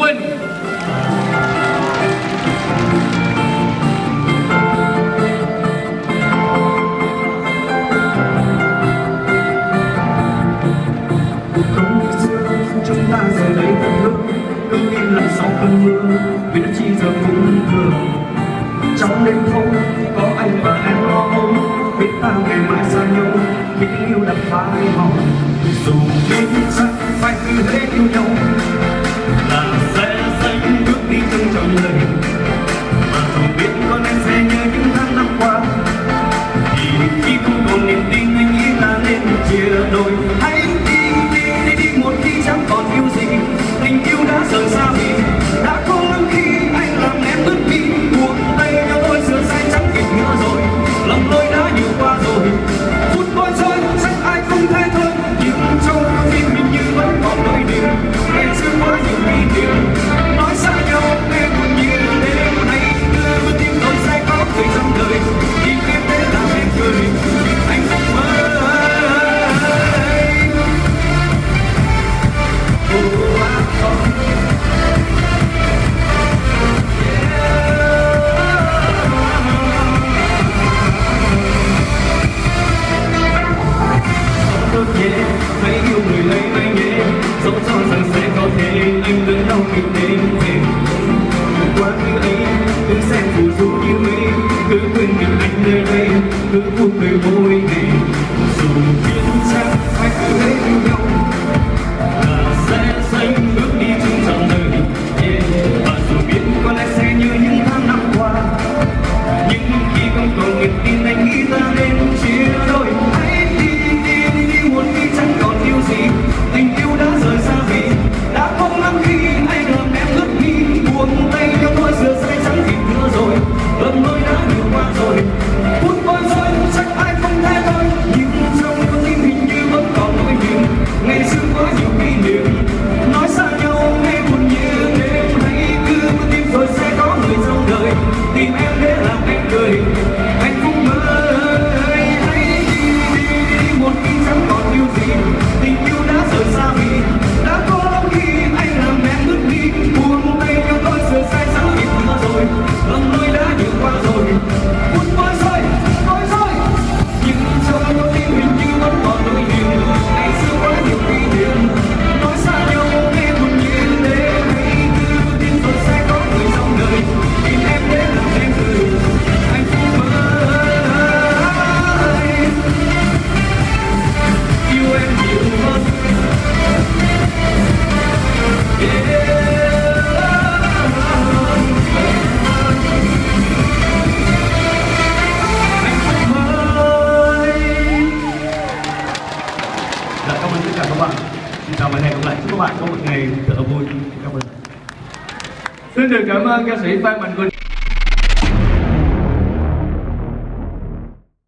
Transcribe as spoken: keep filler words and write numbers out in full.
Quỳnh. Chúng ta giờ đây thật hương, đứng im lặng sau cơn mưa, vì nó chỉ giờ cũng thường. Trong đêm thâu có anh và em lo âu, biết ta ngày mai xa nhau, khi tình yêu đặt vai họ. Dù biết chắc phải cứ thế yêu nhau, là sẽ xanh bước đi trong trong đời. Mà không biết có nên sẽ nhớ những tháng năm qua, thì khi không còn niềm tin anh nghĩ là nên chia đôi. Hãy đi đi đi đi một khi chẳng còn yêu gì, tình yêu đã rời xa vì đã có lắm khi anh làm em mất đi. Buông tay nhau thôi sửa sai chẳng kịp nữa rồi, lòng lối đã nhiều qua rồi. Phút bối rối chắc ai không thay thôi, nhưng trong tim mình như vẫn còn nỗi niềm. Ngày xưa quá nhiều kỷ niệm, nói xa nhau nghe buồn như đêm. Hãy đưa vào tim tôi sẽ có người trong đời, tìm em để làm em cười anh không mơ. Hãy yêu người lấy anh nhé, dẫu cho rằng sẽ có thể anh vẫn đau kịp đến về. Qua thứ ấy, cứ xem phù du như mây, cứ quên mình anh nơi đây, cứ vui cười mỗi ngày. Dù biết chắc phải cứ hết yêu nhau, là sẽ xanh bước đi chung dòng đời. Yeah. Và dù biết có lẽ sẽ như những tháng năm qua, nhưng khi không còn niềm tin anh nghĩ ta nên chia đôi. Hãy đi đi đi đi một khi chẳng còn yêu gì, tình yêu đã rời xa vì đã có lắm khi anh làm em ngất nghi. Buông tay nhau thôi sửa sai chẳng kịp nữa rồi, lầm lỗi đã nhiều qua rồi. Phút bối rối chắc ai không thay thôi, nhưng trong con tim hình như vẫn còn nỗi niềm. Ngày xưa có nhiều kỷ niệm, nói xa nhau nghe buồn như đêm. Hãy cứ bước tim rồi sẽ có người trong đời, tìm em để làm em cười anh không mơ. Hãy đi đi đi một khi chẳng còn yêu gì, tình yêu đã rời xa vì đã có lắm khi anh làm em ngất đi. Buông tay nhau thôi sửa sai chẳng kịp nữa rồi, lầm lỗi đã nhiều qua rồi. Phút bối rối bối rối, nhưng trong con tim hình như vẫn còn nỗi niềm. Ngày xưa quá nhiều kỷ niệm, nói xa nhau nghe buồn như đêm. Hãy cứ tin rồi sẽ có người trong đời, tìm em để làm em cười anh không mơ. Yêu em nhiều hơn. Yeah. Dạ, cảm ơn tất cả các bạn. Xin chào và hẹn gặp lại. Chúc các bạn có một ngày thật là vui. Cảm ơn. Xin được cảm ơn ca sĩ Phan Mạnh Quỳnh.